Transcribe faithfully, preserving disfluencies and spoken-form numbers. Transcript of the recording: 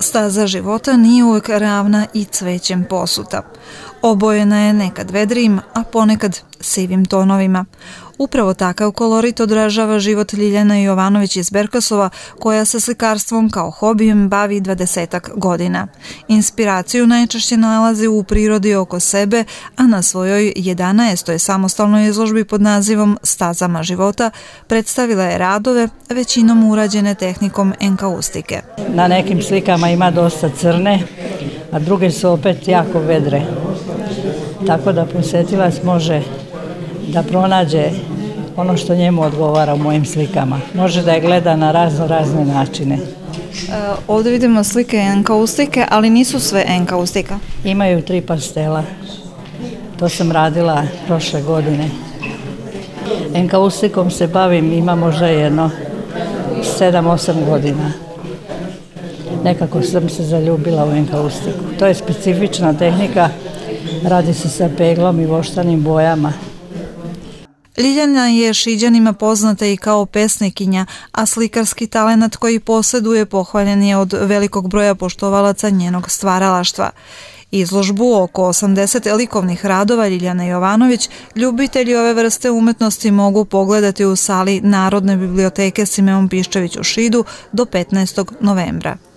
Staza života nije uvek ravna i cvećem posuta. Obojena je nekad vedrijim, a ponekad sivim tonovima. Upravo takav kolorit odražava život Ljiljane Jovanović iz Berkasova, koja se slikarstvom kao hobijem bavi dvadesetak godina. Inspiraciju najčešće nalazi u prirodi oko sebe, a na svojoj jedanaestoj samostalnoj izložbi pod nazivom Stazama života predstavila je radove, većinom urađene tehnikom enkaustike. Na nekim slikama ima dosta crne, a druge su opet jako vedre. Tako da posjetilac može da pronađe ono što njemu odgovara u mojim slikama. Može da je gleda na razno razne načine. E, ovdje vidimo slike enkaustike, ali nisu sve enkaustika. Imaju tri pastela. To sam radila prošle godine. Enkaustikom se bavim, ima možda jedno sedam osam godina. Nekako sam se zaljubila u enkaustiku. To je specifična tehnika, radi se sa peglom i voštanim bojama. Ljiljana je Šiđanima poznata i kao pesnikinja, a slikarski talenat koji posjeduje pohvaljen je od velikog broja poštovalaca njenog stvaralaštva. Izložbu oko osamdeset likovnih radova Ljiljane Jovanović ljubitelji ove vrste umetnosti mogu pogledati u sali Narodne biblioteke Simeon Piščević u Šidu do petnaestog novembra.